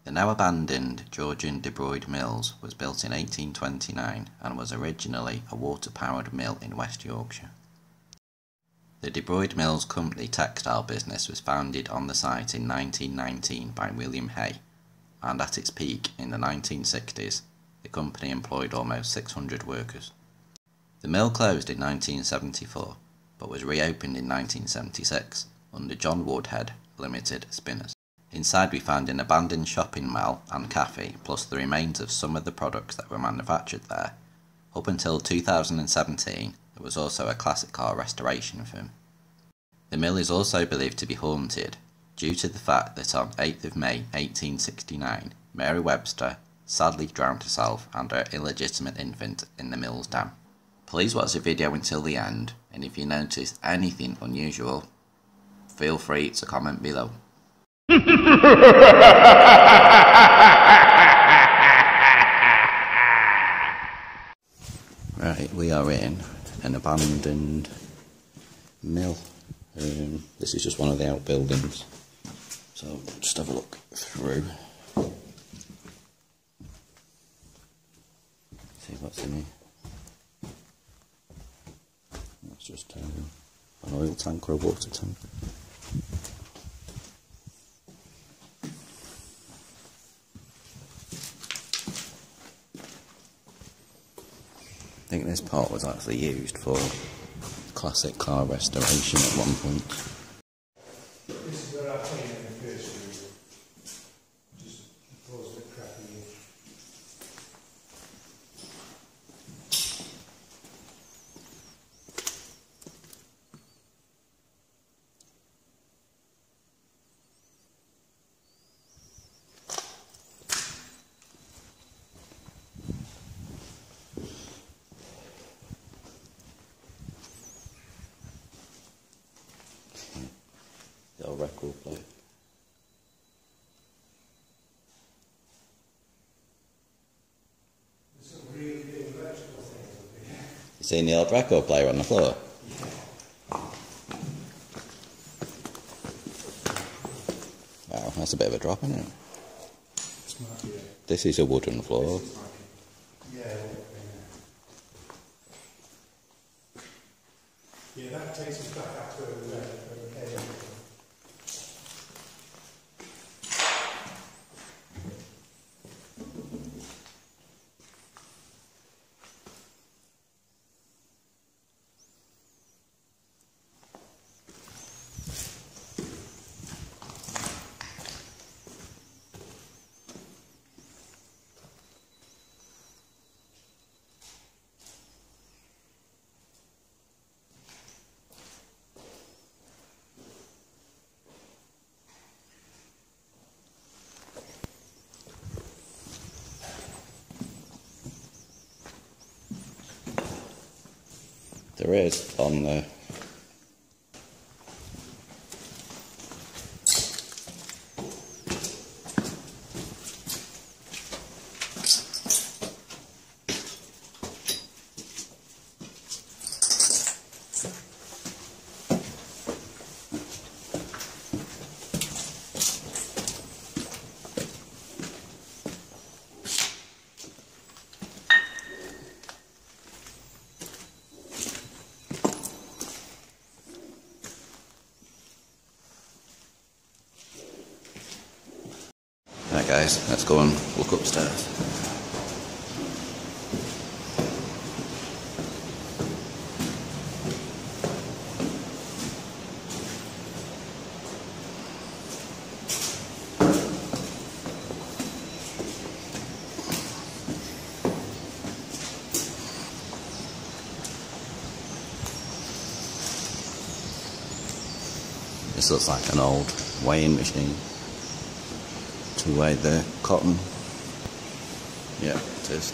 The now abandoned Georgian Dobroyd Mills was built in 1829 and was originally a water-powered mill in West Yorkshire. The Dobroyd Mills Company textile business was founded on the site in 1919 by William Haigh, and at its peak in the 1960s, the company employed almost 600 workers. The mill closed in 1974, but was reopened in 1976 under John Woodhead Ltd spinners. Inside we found an abandoned shopping mall and café, plus the remains of some of the products that were manufactured there. Up until 2017, there was also a classic car restoration firm. The mill is also believed to be haunted, due to the fact that on 8th of May 1869, Mary Webster sadly drowned herself and her illegitimate infant in the mill's dam. Please watch the video until the end, and if you notice anything unusual, feel free to comment below. Right, we are in an abandoned mill. This is just one of the outbuildings, so just have a look through. See what's in here. That's just an oil tank or a water tank. I think this part was actually used for classic car restoration at one point. This is where I came in the first room. Just was a bit crappy. The old record player. There's some really big electrical things up here. You seen the old record player on the floor? Wow, that's a bit of a drop, isn't it? This might be it. This is a wooden floor. Yeah, that takes us back up to where we came in. There is on the Right guys, let's go and look upstairs. This looks like an old weighing machine to weigh the cotton. Yeah, it is.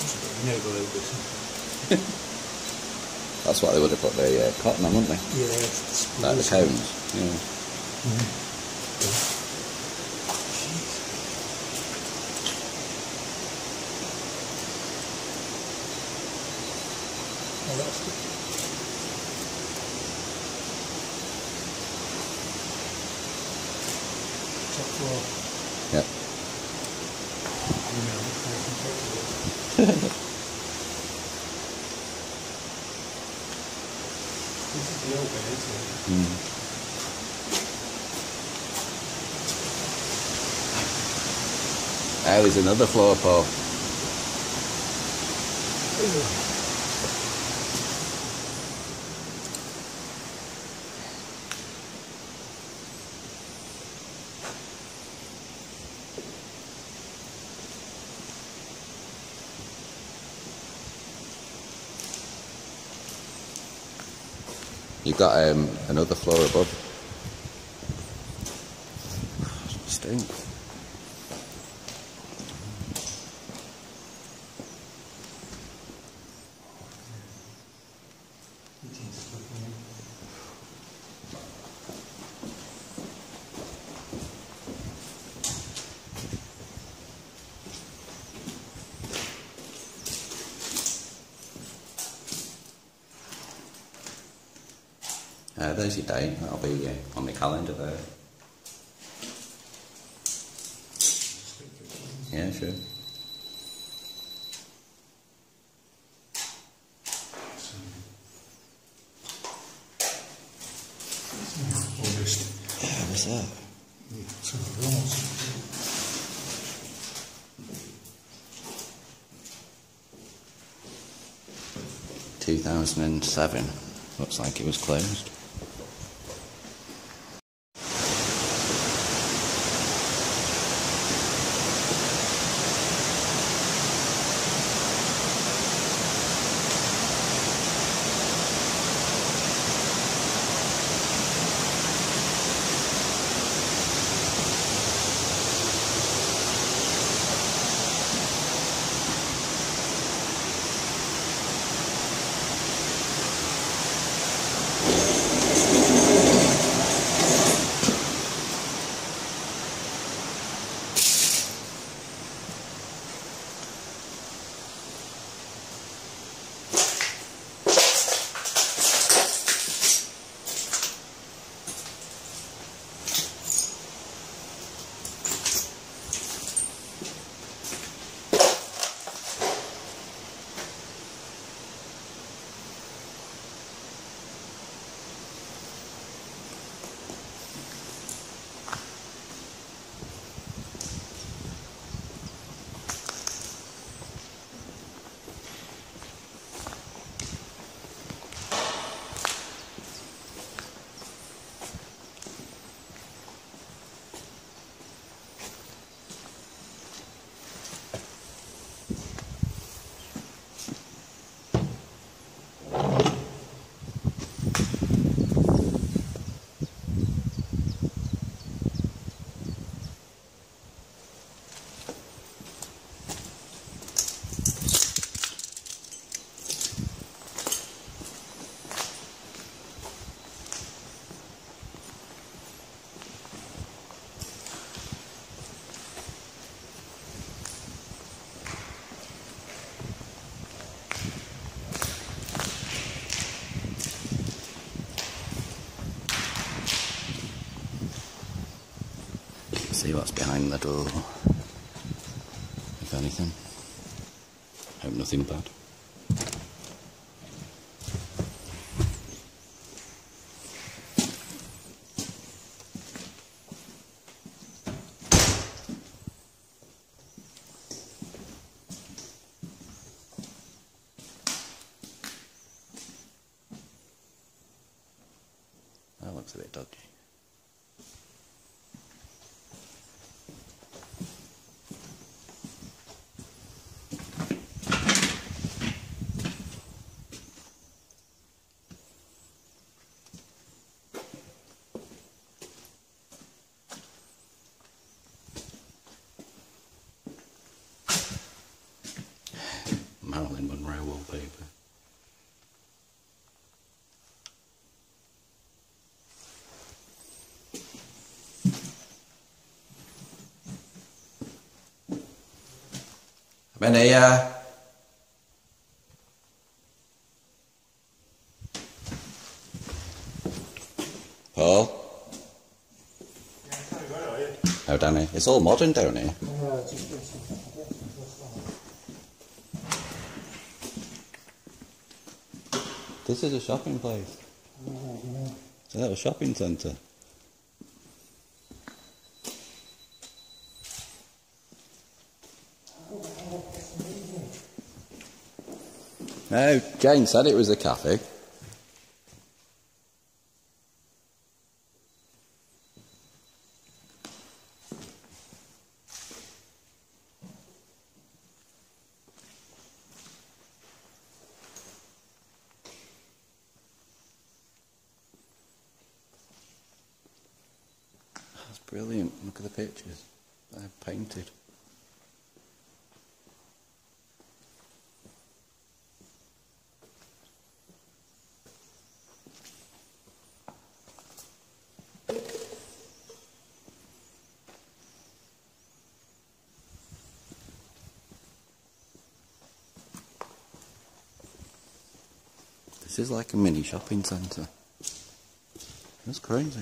You never go over this. That's what they would have put the cotton on, wouldn't they? Yeah. Like the cones. Yeah. Oh, that's good. Top floor. Yep. This is the open, isn't it? Oh, there's another floor, Paul. You've got another floor above. Stink. There's your date, that'll be on my calendar there. Yeah, sure. August. Yeah, what's that? Something else. Yeah. 2007. Looks like it was closed. See what's behind the door, if anything. Hope nothing bad. That looks a bit dodgy. Marilyn Monroe wallpaper. I'm in here. Paul? Yeah, where are you? Oh, Danny. It's all modern down here. This is a shopping place. It's a little shopping centre. No, Jane said it was a cafe. That's brilliant. Look at the pictures. They're painted. This is like a mini shopping centre. That's crazy.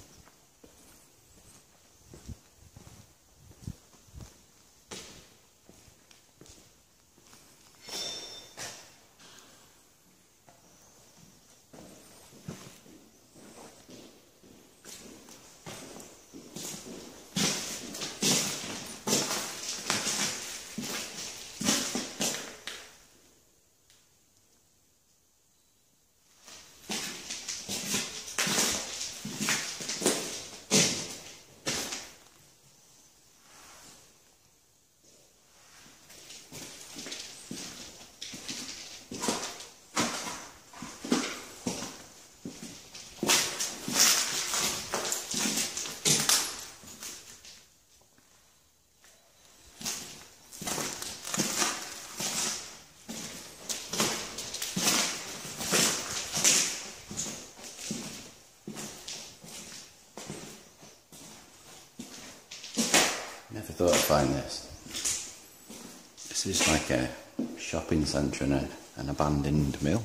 Never thought I'd find this. This is like a shopping centre and an abandoned mill.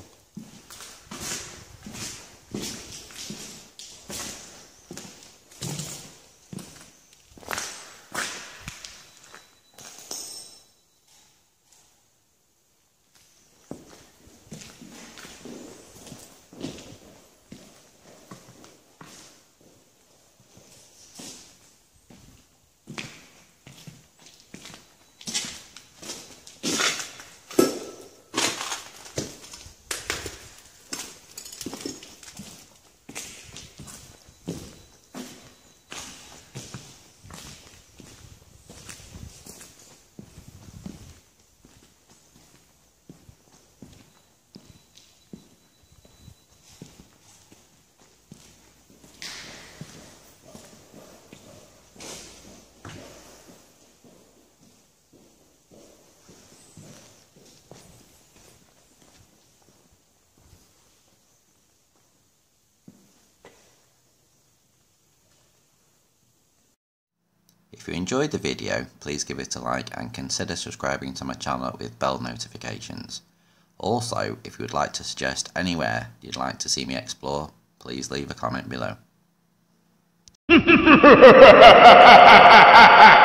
If you enjoyed the video, please give it a like and consider subscribing to my channel with bell notifications. Also, if you would like to suggest anywhere you'd like to see me explore, please leave a comment below.